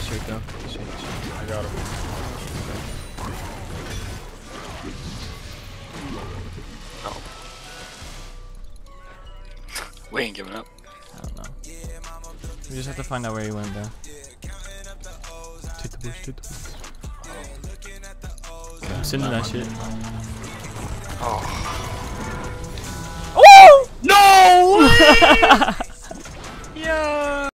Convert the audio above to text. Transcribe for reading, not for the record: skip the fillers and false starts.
right there. He's right. I got him. Oh. We ain't giving up. I don't know. We just have to find out where he went though. Take the bush, take the bush. I'm sending that shit. Oh. Oh! No! Yeah!